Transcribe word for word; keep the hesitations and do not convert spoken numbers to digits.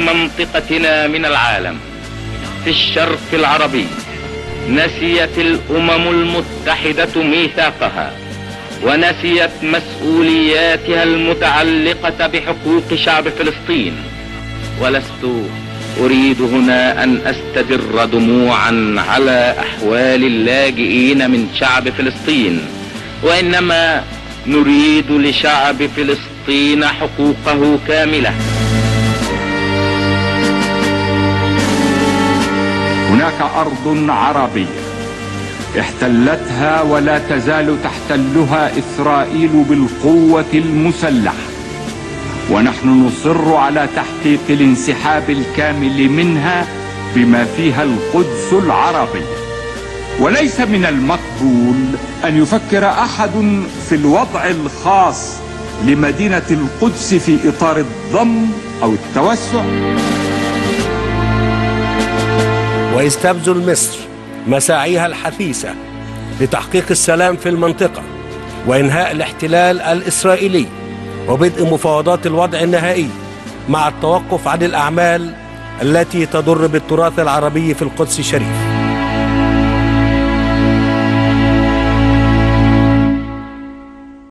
منطقتنا من العالم في الشرق العربي نسيت الأمم المتحدة ميثاقها ونسيت مسؤولياتها المتعلقة بحقوق شعب فلسطين. ولست أريد هنا أن أستدر دموعا على أحوال اللاجئين من شعب فلسطين، وإنما نريد لشعب فلسطين حقوقه كاملة. هناك أرض عربية احتلتها ولا تزال تحتلها إسرائيل بالقوة المسلحة، ونحن نصر على تحقيق الانسحاب الكامل منها بما فيها القدس العربية. وليس من المقبول أن يفكر أحد في الوضع الخاص لمدينة القدس في إطار الضم أو التوسع. وإذ تبذل مصر مساعيها الحثيثة لتحقيق السلام في المنطقة وإنهاء الاحتلال الإسرائيلي وبدء مفاوضات الوضع النهائي مع التوقف عن الأعمال التي تضر بالتراث العربي في القدس الشريف.